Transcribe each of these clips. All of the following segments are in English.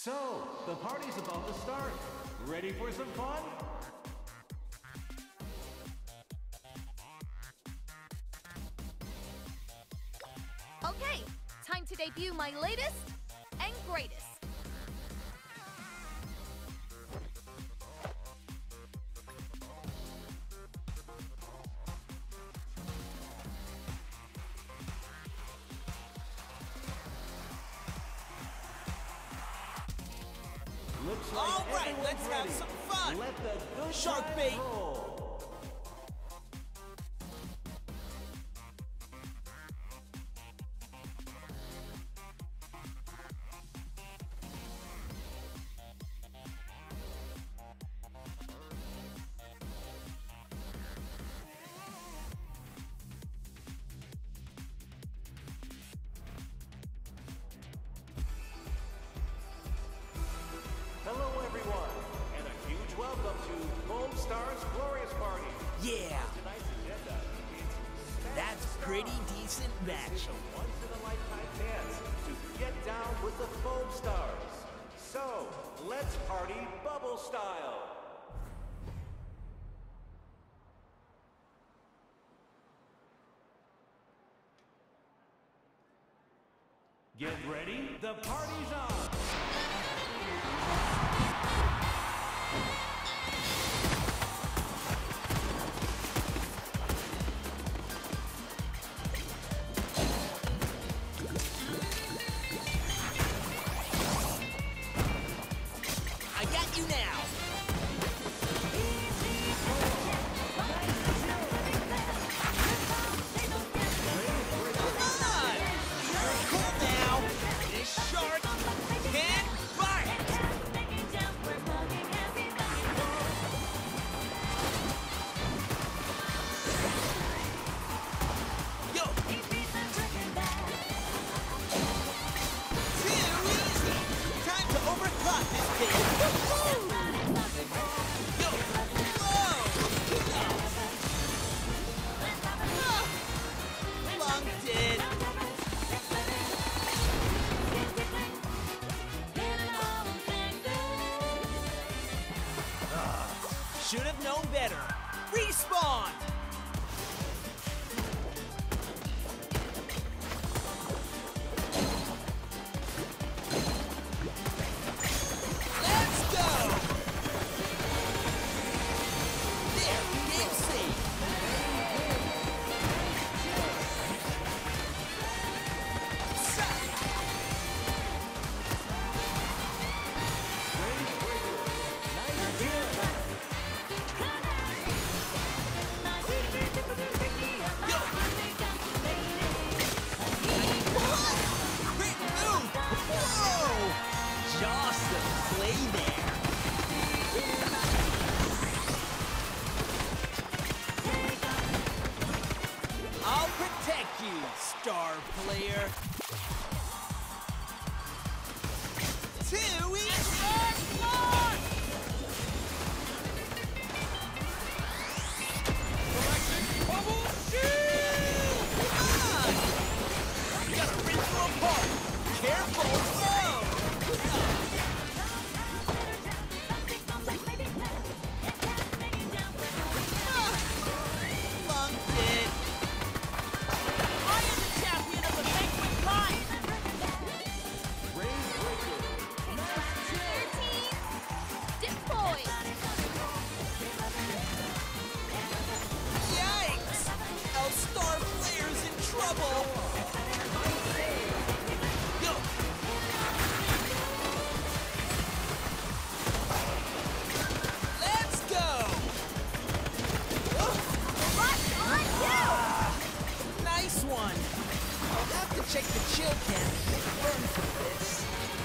So, the party's about to start. Ready for some fun? Okay, time to debut my latest and greatest. Looks like All right, everyone's let's have ready. some fun. Let the good Shark times bait. roll. Hello, everyone, and a huge welcome to Foam Stars Glorious Party. Yeah, Tonight's agenda is that's pretty decent match. a once-in-a-lifetime chance to get down with the Foam Stars. So, let's party bubble style. Get ready, the party's on! I got you now. Come on, you're cool now. This shark can bite. Yo, too easy. Time to overclock this thing. Yo, whoa. Lunked it. Should have known better. Respawn! Let's go! There, game safe. Yo! Great move! Whoa! Just play there. I'll protect you, star player. Too easy! Bubble shield! Come on! You gotta rip them apart! Careful! Whoa! Funked it! I am the champion of the banquet line! Deploy! Yikes! Our star player's in trouble! Go! Let's go! Nice one! I'll have to check the chill can and burn for this.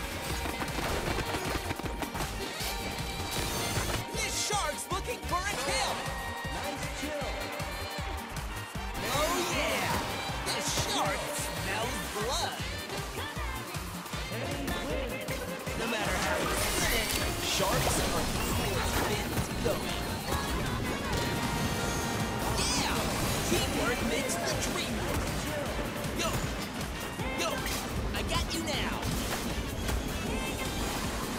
This shark's looking for a kill! Nice chill. Oh yeah! This shark smells blood! No matter how you spin it, sharks are easy as fins going. Yeah! Teamwork makes the dream work! Yo! Yo! I got you now!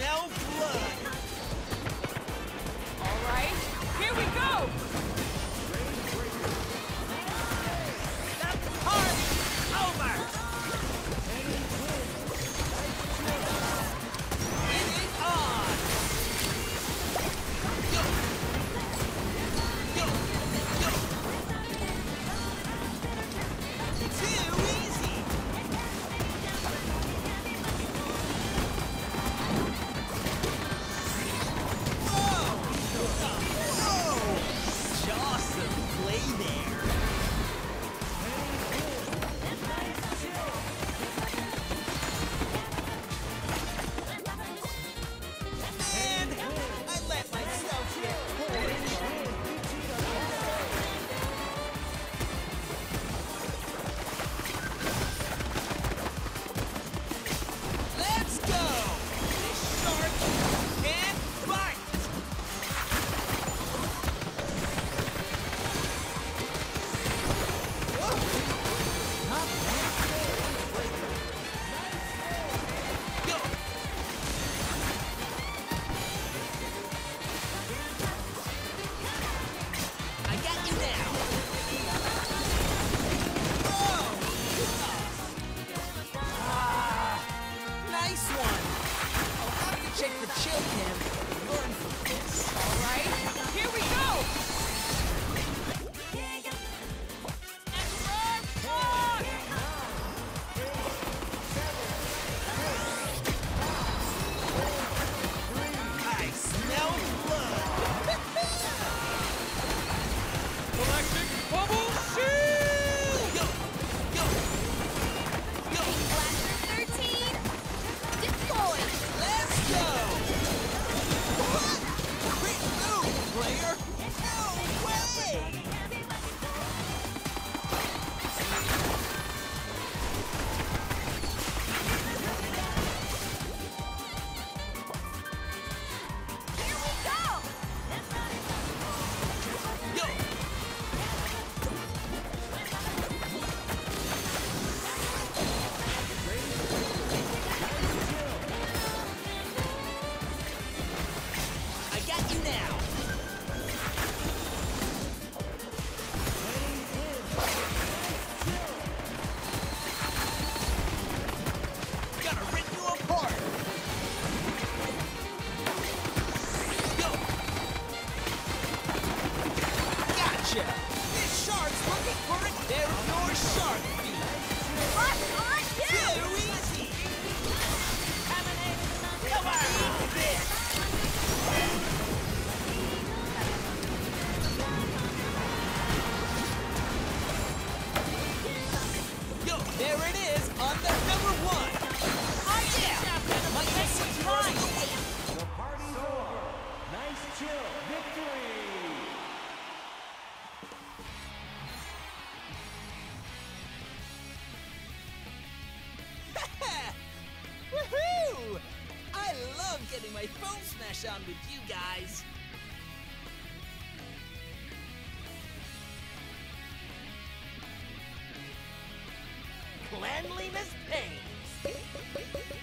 smell blood. All right, here we go. The party's over. It is on. Yo. Yo. Yo. Too easy. Awesome play there. And I let myself get pushed. Let's go. This shark can bite. Go! I got you now! Nice one! I'll have to check the chill cam and learn from this. Alright, here we go! I smell blood! Galactic Bubble Shield! Yo! Yo! Yo! Blaster 13, deployed. Let's go! What? Great move, player! No way! Here we go. Yo! I got you now! Gonna rip you apart! Go! Gotcha! This shark's looking for it! There's your shark feed! What's on you? Too easy! Come on! Eat this! Yo, there it is on the number one! Oh yeah! My surprise! The party's over. Nice chill. Victory! Woohoo! I love getting my phone smash on with you guys. Cleanliness pays.